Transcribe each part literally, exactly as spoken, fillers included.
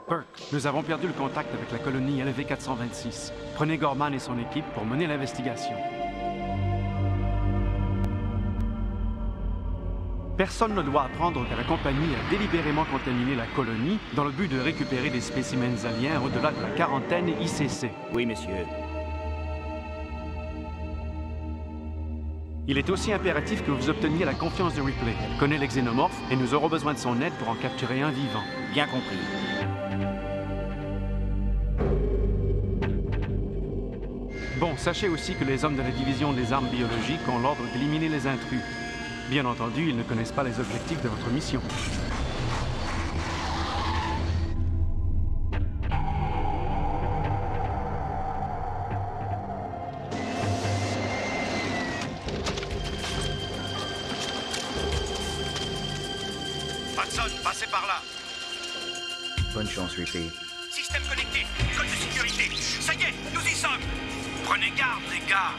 Burke, nous avons perdu le contact avec la colonie L V quatre cent vingt-six. Prenez Gorman et son équipe pour mener l'investigation. Personne ne doit apprendre que la compagnie a délibérément contaminé la colonie dans le but de récupérer des spécimens aliens au-delà de la quarantaine I C C. Oui, messieurs. Il est aussi impératif que vous obteniez la confiance de Ripley. Elle connaît les xénomorphes et nous aurons besoin de son aide pour en capturer un vivant. Bien compris. Bon, sachez aussi que les hommes de la division des armes biologiques ont l'ordre d'éliminer les intrus. Bien entendu, ils ne connaissent pas les objectifs de votre mission. Watson, passez par là. Bonne chance, Ripley. Système connecté, code de sécurité. Ça y est, nous y sommes. Prenez garde, les gars.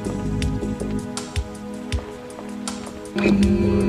Mm-hmm.